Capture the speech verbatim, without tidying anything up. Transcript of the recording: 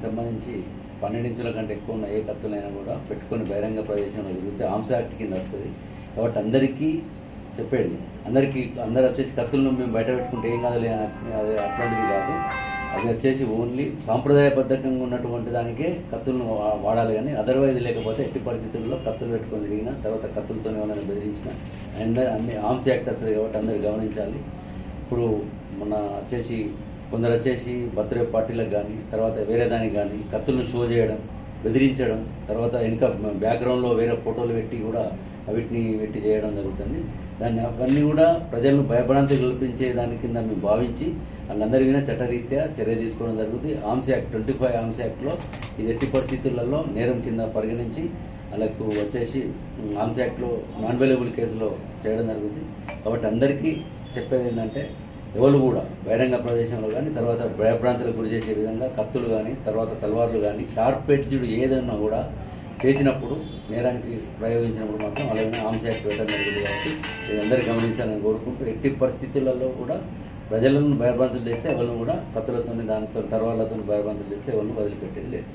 సంబంధించి పన్నెండు ఇంచుల కంటే ఎక్కువ ఉన్న ఏ కత్తులైనా కూడా పెట్టుకొని బహిరంగ ప్రదేశంలో తిరిగితే ఆర్మ్స్ యాక్ట్ కింద వస్తుంది. కాబట్టి అందరికీ చెప్పేది, అందరికీ అందరు వచ్చేసి కత్తులను మేము బయట పెట్టుకుంటే ఏం కాదు, అది అట్లాంటిది కాదు. అది వచ్చేసి ఓన్లీ సాంప్రదాయబద్ధంగా ఉన్నటువంటి దానికే కత్తులను వాడాలి. కానీ అదర్వైజ్ లేకపోతే ఎట్టి పరిస్థితుల్లో కత్తులు పెట్టుకొని తిరిగిన తర్వాత కత్తులతో ఎవరైనా బెదిరించిన అందరి అన్ని ఆర్మ్స్ యాక్ట్ వస్తుంది. కాబట్టి అందరు గమనించాలి. ఇప్పుడు మొన్న వచ్చేసి కొందరు వచ్చేసి బర్త్డే పార్టీలకు కానీ తర్వాత వేరే దానికి కానీ కత్తులను షో చేయడం, బెదిరించడం, తర్వాత వెనుక బ్యాక్గ్రౌండ్లో వేరే ఫోటోలు పెట్టి కూడా వీటిని పెట్టి చేయడం జరుగుతుంది. దాన్ని అవన్నీ కూడా ప్రజలను భయభ్రాంతి కల్పించే దాని కింద మేము భావించి వాళ్ళందరి మీద చట్టరీత్యా చర్య తీసుకోవడం జరుగుతుంది. Arms act twenty five arms యాక్ట్లో ఇది ఎట్టి పరిస్థితులలో నేరం కింద పరిగణించి వాళ్ళకు వచ్చేసి ఆర్మ్స్ యాక్ట్లో నాన్ అవైలబుల్ కేసులో చేయడం జరుగుతుంది. కాబట్టి అందరికీ చెప్పేది ఏంటంటే ఎవరు కూడా బహిరంగ ప్రదేశంలో కానీ తర్వాత భయభ్రాంతులకు గురి చేసే విధంగా కత్తులు కానీ తర్వాత తలవార్లు కానీ షార్ప్ ఎడ్జ్డ్ ఏదన్నా కూడా చేసినప్పుడు నేరానికి ప్రయోగించినప్పుడు మాత్రం అలాగే ఆర్మ్స్ యాక్ట్ పెట్టడం జరిగింది. కాబట్టి ఇది అందరూ గమనించాలని కోరుకుంటూ ఎట్టి పరిస్థితులలో కూడా ప్రజలను భయభ్రాంతులు చేస్తే ఎవరిని కూడా కత్తులతో దానితో తర్వాలతో భయభ్రాంతులు చేస్తే ఎవరిని వదిలిపెట్టేది లేదు.